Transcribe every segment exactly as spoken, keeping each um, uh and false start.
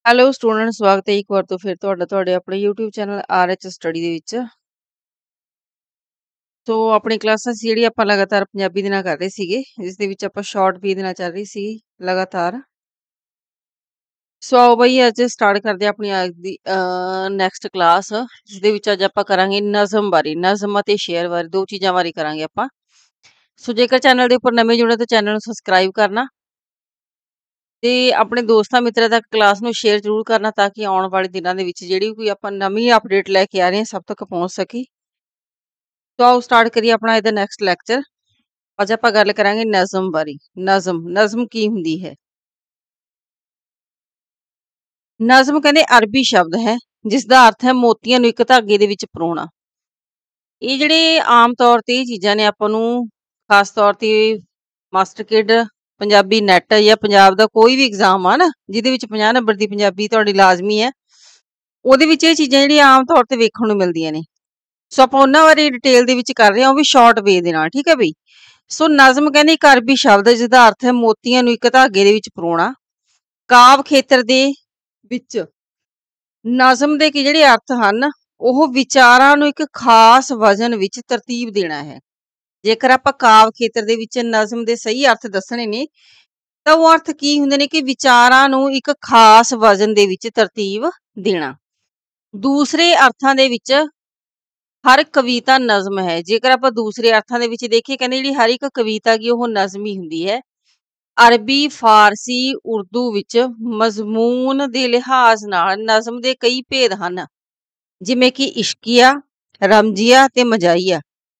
Hello student, ਸਵਾਗਤ ਹੈ ਇੱਕ ਵਾਰ ਤੋਂ ਫਿਰ ਤੁਹਾਡਾ ਤੁਹਾਡੇ ਆਪਣੇ YouTube channel R H study ਦੇ ਵਿੱਚ। ਸੋ ਆਪਣੀ ਕਲਾਸਾਂ ਸੀ ਜਿਹੜੀ ਆਪਾਂ ਲਗਾਤਾਰ ਪੰਜਾਬੀ ਦੇ ਨਾਲ ਕਰ ਰਹੇ ਸੀਗੇ, ਜਿਸ ਦੇ ਵਿੱਚ ਆਪਾਂ ਸ਼ਾਰਟ ਵੀ ਦੇ ਨਾਲ ਚੱਲ ਰਹੀ ਸੀ ਲਗਾਤਾਰ। ਸੋ ਆਓ ਬਈ ਅੱਜ ਸਟਾਰਟ ਕਰਦੇ ਹਾਂ ਆਪਣੀ ਅੱਜ ਦੀ ਨੈਕਸਟ ਕਲਾਸ, ਜਿਸ ਦੇ ਵਿੱਚ ਅੱਜ ਆਪਾਂ ਕਰਾਂਗੇ ਨਜ਼ਮ ਬਾਰੇ, ਨਜ਼ਮ ਅਤੇ ਸ਼ੇਅਰ ਬਾਰੇ, ਦੋ ਚੀਜ਼ਾਂ ਬਾਰੇ ਕਰਾਂਗੇ ਆਪਾਂ। ਸੋ ਜੇਕਰ ਚੈਨਲ ਦੇ ਉੱਪਰ ਨਵੇਂ ਜੁੜੇ ਤਾਂ ਚੈਨਲ ਨੂੰ ਸਬਸਕ੍ਰਾਈਬ ਕਰਨਾ ਤੇ ਆਪਣੇ ਦੋਸਤਾਂ ਮਿੱਤਰਾਂ ਤੱਕ ਕਲਾਸ ਨੂੰ ਸ਼ੇਅਰ ਜ਼ਰੂਰ ਕਰਨਾ, ਤਾਂ ਕਿ ਆਉਣ ਵਾਲੇ ਦਿਨਾਂ ਦੇ ਵਿੱਚ ਜਿਹੜੀ ਕੋਈ ਆਪਾਂ ਨਵੀਂ ਅਪਡੇਟ ਲੈ ਕੇ ਆ ਰਹੇ ਹਾਂ ਸਭ ਤੱਕ ਪਹੁੰਚ ਸਕੇ। ਸੋ ਆਓ ਸਟਾਰਟ ਕਰੀਏ ਆਪਣਾ ਇਹਦਾ ਨੈਕਸਟ ਲੈਕਚਰ। ਅੱਜ ਆਪਾਂ ਗੱਲ ਕਰਾਂਗੇ ਨਜ਼ਮ ਬਾਰੇ। ਨਜ਼ਮ ਨਜ਼ਮ ਕੀ ਹੁੰਦੀ ਹੈ? ਨਜ਼ਮ ਕਹਿੰਦੇ ਅਰਬੀ ਸ਼ਬਦ ਹੈ, ਜਿਸ ਦਾ ਅਰਥ ਹੈ ਮੋਤੀਆਂ ਨੂੰ ਇੱਕ ਧਾਗੇ ਦੇ ਵਿੱਚ ਪਰੋਣਾ। ਇਹ ਜਿਹੜੇ ਆਮ ਤੌਰ ਤੇ ਇਹ ਚੀਜ਼ਾਂ ਨੇ ਆਪਾਂ ਨੂੰ ਖਾਸ ਤੌਰ ਤੇ ਮਾਸਟਰ ਕਿਡ ਪੰਜਾਬੀ ਨੈਟ ਜਾਂ ਪੰਜਾਬ ਦਾ ਕੋਈ ਵੀ ਐਗਜ਼ਾਮ ਆ ਨਾ, ਜਿਹਦੇ ਵਿੱਚ ਪੰਜਾਹ ਨੰਬਰ ਦੀ ਪੰਜਾਬੀ ਤੁਹਾਡੀ ਲਾਜ਼ਮੀ ਹੈ, ਉਹਦੇ ਵਿੱਚ ਇਹ ਚੀਜ਼ਾਂ ਜਿਹੜੀਆਂ ਆਮ ਤੌਰ ਤੇ ਵੇਖਣ ਨੂੰ ਮਿਲਦੀਆਂ ਨੇ। ਸੋ ਆਪਾਂ ਉਹਨਾਂ ਬਾਰੇ ਡਿਟੇਲ ਦੇ ਵਿੱਚ ਕਰ ਰਹੇ ਹਾਂ, ਉਹ ਵੀ ਸ਼ਾਰਟ ਵੇ ਦੇ ਨਾਲ, ਠੀਕ ਹੈ ਬਈ। ਸੋ ਨਜ਼ਮ ਕਹਿੰਦੇ ਇੱਕ ਅਰਬੀ ਸ਼ਬਦ ਹੈ, ਜਿਹਦਾ ਅਰਥ ਹੈ ਮੋਤੀਆਂ ਨੂੰ ਇੱਕ ਧਾਗੇ ਦੇ ਵਿੱਚ ਪਰੋਣਾ। ਕਾਵ ਖੇਤਰ ਦੇ ਵਿੱਚ ਨਜ਼ਮ ਦੇ ਕੀ ਜਿਹੜੇ ਅਰਥ ਹਨ, ਉਹ ਵਿਚਾਰਾਂ ਨੂੰ ਇੱਕ ਖਾਸ ਵਜ਼ਨ ਵਿੱਚ ਤਰਤੀਬ ਦੇਣਾ ਹੈ। ਜੇਕਰ ਆਪਾਂ ਕਾਵ ਖੇਤਰ ਦੇ ਵਿੱਚ ਨਜ਼ਮ ਦੇ ਸਹੀ ਅਰਥ ਦੱਸਣੇ ਨੇ, ਤਾਂ ਉਹ ਅਰਥ ਕੀ ਹੁੰਦੇ ਨੇ ਕਿ ਵਿਚਾਰਾਂ ਨੂੰ ਇੱਕ ਖਾਸ ਵਜ਼ਨ ਦੇ ਵਿੱਚ ਤਰਤੀਬ ਦੇਣਾ। ਦੂਸਰੇ ਅਰਥਾਂ ਦੇ ਵਿੱਚ ਹਰ ਕਵਿਤਾ ਨਜ਼ਮ ਹੈ। ਜੇਕਰ ਆਪਾਂ ਦੂਸਰੇ ਅਰਥਾਂ ਦੇ ਵਿੱਚ ਦੇਖੀਏ, ਕਹਿੰਦੇ ਜਿਹੜੀ ਹਰ ਇੱਕ ਕਵਿਤਾ ਗੀ ਉਹ ਨਜ਼ਮੀ ਹੁੰਦੀ ਹੈ। ਅਰਬੀ, ਫਾਰਸੀ, ਉਰਦੂ ਵਿੱਚ ਮਜ਼ਮੂਨ ਦੇ ਲਿਹਾਜ਼ ਨਾਲ ਨਜ਼ਮ ਦੇ ਕਈ ਭੇਦ ਹਨ, ਜਿਵੇਂ ਕਿ ਇਸ਼ਕੀਆ, ਰਮਜੀਆ ਤੇ ਮਜਾਈਆ।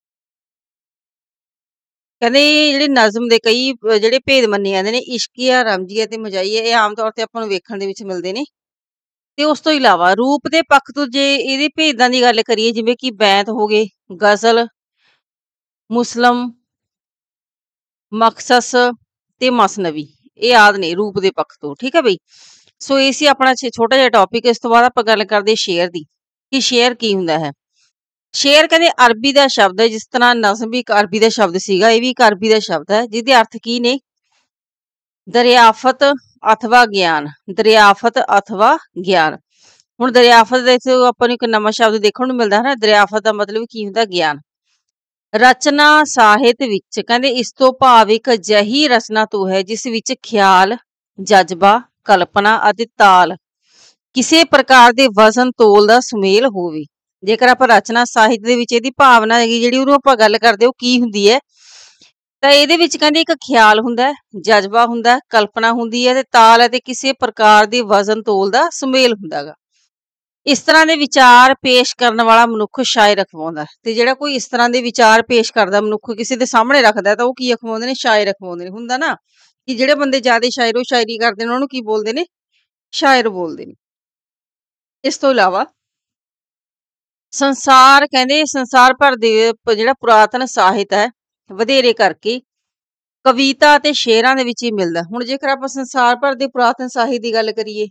ਕਹਿੰਦੇ ਜਿਹੜੇ ਨਜ਼ਮ ਦੇ ਕਈ ਜਿਹੜੇ ਭੇਦ ਮੰਨੇ ਜਾਂਦੇ ਨੇ, ਇਸ਼ਕੀਆ, ਰਮਜੀਆ ਤੇ ਮਜਾਈਆ, ਇਹ ਆਮ ਤੌਰ ਤੇ ਆਪਾਂ ਨੂੰ ਵੇਖਣ ਦੇ ਵਿੱਚ ਮਿਲਦੇ ਨੇ। ਤੇ ਉਸ ਤੋਂ ਇਲਾਵਾ ਰੂਪ ਦੇ ਪੱਖ ਤੋਂ ਜੇ ਇਹਦੇ ਭੇਦਾਂ ਦੀ ਗੱਲ ਕਰੀਏ, ਜਿਵੇਂ ਕਿ ਬੈਂਤ ਹੋ ਗਏ, ਗਜ਼ਲ, ਮੁਸਲਮ, ਮਕਸਸ ਤੇ ਮਸਨਵੀ, ਇਹ ਆਦਿ ਨੇ ਰੂਪ ਦੇ ਪੱਖ ਤੋਂ, ਠੀਕ ਹੈ ਬਈ। ਸੋ ਇਹ ਸੀ ਆਪਣਾ ਛੋਟਾ ਜਿਹਾ ਟੌਪਿਕ। ਇਸ ਤੋਂ ਬਾਅਦ ਆਪਾਂ ਗੱਲ ਕਰਦੇ ਸ਼ੇਅਰ ਦੀ, ਕਿ ਸ਼ੇਅਰ ਕੀ ਹੁੰਦਾ ਹੈ। ਸ਼ੇਅਰ ਕਹਿੰਦੇ ਅਰਬੀ ਦਾ ਸ਼ਬਦ ਹੈ, ਜਿਸ ਤਰ੍ਹਾਂ ਨਜ਼ਮ ਵੀ ਇੱਕ ਅਰਬੀ ਦਾ ਸ਼ਬਦ ਸੀਗਾ, ਇਹ ਵੀ ਇੱਕ ਅਰਬੀ ਦਾ ਸ਼ਬਦ ਹੈ, ਜਿਹਦੇ ਅਰਥ ਕੀ ਨੇ? ਦਰਿਆਫਤ ਅਥਵਾ ਗਿਆਨ। ਦਰਿਆਫਤ ਅਥਵਾ ਗਿਆਨ। ਹੁਣ ਦਰਿਆਫਤ ਦੇ ਇੱਥੇ ਆਪਾਂ ਨੂੰ ਇੱਕ ਨਵਾਂ ਸ਼ਬਦ ਦੇਖਣ ਨੂੰ ਮਿਲਦਾ ਹੈ ਨਾ, ਦਰਿਆਫਤ ਦਾ ਮਤਲਬ ਕੀ ਹੁੰਦਾ? ਗਿਆਨ। ਰਚਨਾ ਸਾਹਿਤ ਵਿੱਚ ਕਹਿੰਦੇ ਇਸ ਤੋਂ ਭਾਵ ਇੱਕ ਅਜਿਹੀ ਰਚਨਾ ਤੋਂ ਹੈ, ਜਿਸ ਵਿੱਚ ਖਿਆਲ, ਜਜ਼ਬਾ, ਕਲਪਨਾ ਅਤੇ ਤਾਲ ਕਿਸੇ ਪ੍ਰਕਾਰ ਦੇ ਵਜ਼ਨ ਤੋਲ ਦਾ ਸੁਮੇਲ ਹੋਵੇ। ਜੇਕਰ ਆਪਾਂ ਰਚਨਾ ਸਾਹਿਤ ਦੇ ਵਿੱਚ ਇਹਦੀ ਭਾਵਨਾ ਹੈਗੀ ਜਿਹੜੀ, ਉਹਨੂੰ ਆਪਾਂ ਗੱਲ ਕਰਦੇ ਉਹ ਕੀ ਹੁੰਦੀ ਹੈ, ਤਾਂ ਇਹਦੇ ਵਿੱਚ ਕਹਿੰਦੇ ਇੱਕ ਖਿਆਲ ਹੁੰਦਾ, ਜਜ਼ਬਾ ਹੁੰਦਾ, ਕਲਪਨਾ ਹੁੰਦੀ ਹੈ ਤੇ ਤਾਲ ਅਤੇ ਕਿਸੇ ਪ੍ਰਕਾਰ ਦੇ ਵਜ਼ਨ ਤੋਲ ਦਾ ਸੁਮੇਲ ਹੁੰਦਾ ਗਾ। ਇਸ ਤਰ੍ਹਾਂ ਦੇ ਵਿਚਾਰ ਪੇਸ਼ ਕਰਨ ਵਾਲਾ ਮਨੁੱਖ ਸ਼ਾਇਰ ਅਖਵਾਉਂਦਾ, ਤੇ ਜਿਹੜਾ ਕੋਈ ਇਸ ਤਰ੍ਹਾਂ ਦੇ ਵਿਚਾਰ ਪੇਸ਼ ਕਰਦਾ ਮਨੁੱਖ ਕਿਸੇ ਦੇ ਸਾਹਮਣੇ ਰੱਖਦਾ, ਤਾਂ ਉਹ ਕੀ ਅਖਵਾਉਂਦੇ ਨੇ? ਸ਼ਾਇਰ ਅਖਵਾਉਂਦੇ ਨੇ। ਹੁੰਦਾ ਨਾ ਕਿ ਜਿਹੜੇ ਬੰਦੇ ਜ਼ਿਆਦਾ ਸ਼ਾਇਰੋ ਸ਼ਾਇਰੀ ਕਰਦੇ ਨੇ, ਉਹਨੂੰ ਕੀ ਬੋਲਦੇ ਨੇ? ਸ਼ਾਇਰ ਬੋਲਦੇ ਨੇ। ਇਸ ਤੋਂ ਇਲਾਵਾ ਸੰਸਾਰ ਕਹਿੰਦੇ ਸੰਸਾਰ ਭਰ ਦੇ ਜਿਹੜਾ ਪੁਰਾਤਨ ਸਾਹਿਤ ਹੈ, ਵਧੇਰੇ ਕਰਕੇ ਕਵਿਤਾ ਅਤੇ ਸ਼ੇਅਰਾਂ ਦੇ ਵਿੱਚ ਹੀ ਮਿਲਦਾ। ਹੁਣ ਜੇਕਰ ਆਪਾਂ ਸੰਸਾਰ ਭਰ ਦੇ ਪੁਰਾਤਨ ਸਾਹਿਤ ਦੀ ਗੱਲ ਕਰੀਏ,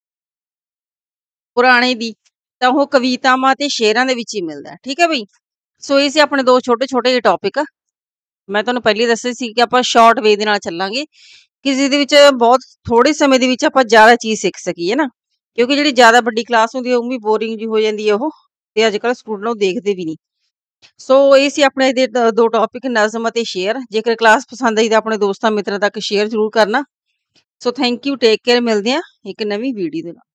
ਪੁਰਾਣੇ ਦੀ, ਤਾਂ ਉਹ ਕਵਿਤਾਵਾਂ ਤੇ ਸ਼ੇਅਰਾਂ ਦੇ ਵਿੱਚ ਹੀ ਮਿਲਦਾ, ਠੀਕ ਹੈ ਬਈ। ਸੋ ਇਹ ਸੀ ਆਪਣੇ ਦੋ ਛੋਟੇ ਛੋਟੇ ਜਿਹੇ ਟੌਪਿਕ। ਮੈਂ ਤੁਹਾਨੂੰ ਪਹਿਲੇ ਦੱਸਿਆ ਸੀ ਕਿ ਆਪਾਂ ਸ਼ਾਰਟ ਵੇ ਦੇ ਨਾਲ ਚੱਲਾਂਗੇ, ਕਿ ਜਿਹਦੇ ਵਿੱਚ ਬਹੁਤ ਥੋੜੇ ਸਮੇਂ ਦੇ ਵਿੱਚ ਆਪਾਂ ਜ਼ਿਆਦਾ ਚੀਜ਼ ਸਿੱਖ ਸਕੀਏ ਨਾ, ਕਿਉਂਕਿ ਜਿਹੜੀ ਜ਼ਿਆਦਾ ਵੱਡੀ ਕਲਾਸ ਹੁੰਦੀ ਹੈ ਉਹ ਵੀ ਬੋਰਿੰਗ ਜੀ ਹੋ ਜਾਂਦੀ ਹੈ ਉਹ, ਤੇ ਅੱਜ ਕੱਲ੍ਹ ਸਟੂਡੈਂਟ ਉਹ ਦੇਖਦੇ ਵੀ ਨਹੀਂ। ਸੋ ਇਹ ਸੀ ਆਪਣੇ ਇਹਦੇ ਦੋ ਟੌਪਿਕ, ਨਜ਼ਮ ਅਤੇ ਸ਼ੇਅਰ। ਜੇਕਰ ਕਲਾਸ ਪਸੰਦ ਆਈ ਤਾਂ ਆਪਣੇ ਦੋਸਤਾਂ ਮਿੱਤਰਾਂ ਤੱਕ ਸ਼ੇਅਰ ਜ਼ਰੂਰ ਕਰਨਾ। So thank you, take care. ਮਿਲਦੇ ਹਾਂ ਇੱਕ ਨਵੀਂ ਵੀਡੀਓ ਦੇ ਨਾਲ।